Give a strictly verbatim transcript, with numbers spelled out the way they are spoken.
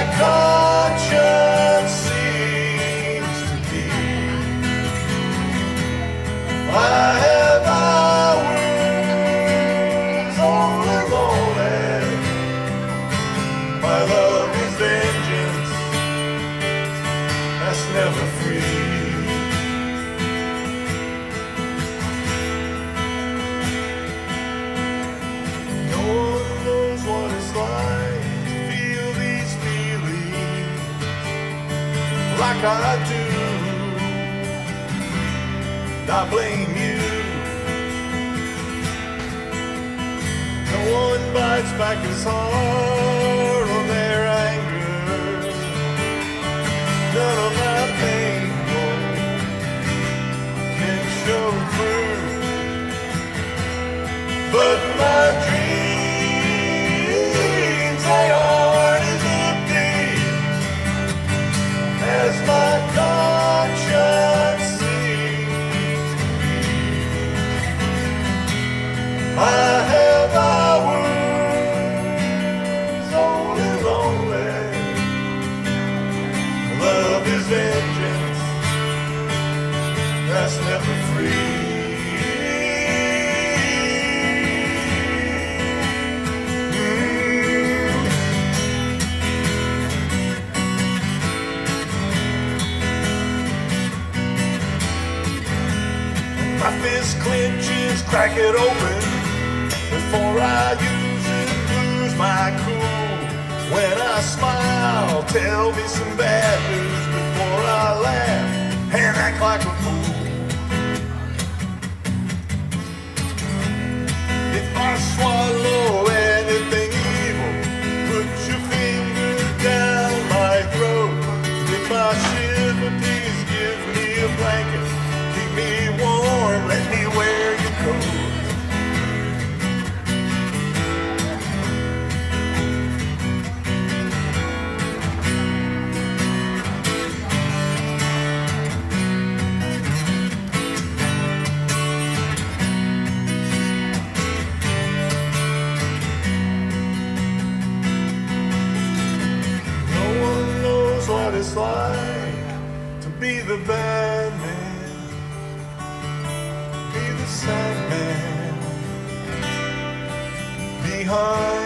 conscience seems to be. I have hours all alone. My love is vengeance that's never free. No one knows what it's like to feel these feelings like I do. I blame you. No one bites back as hard on their anger. None of my pain can show through, but my dreams, they aren't as empty as my conscience seems to be. I have hours only lonely. Love is vengeance that's never free. My fist clenches, crack it open before I use it, lose my cool. When I smile, tell me some bad news before I laugh and act like a fool. If I swallow anything evil, put your finger down my throat. If I shiver, please give me a blanket. Keep me warm, let me wear your coat. No one knows what it's like to be the bad man, be the sad man behind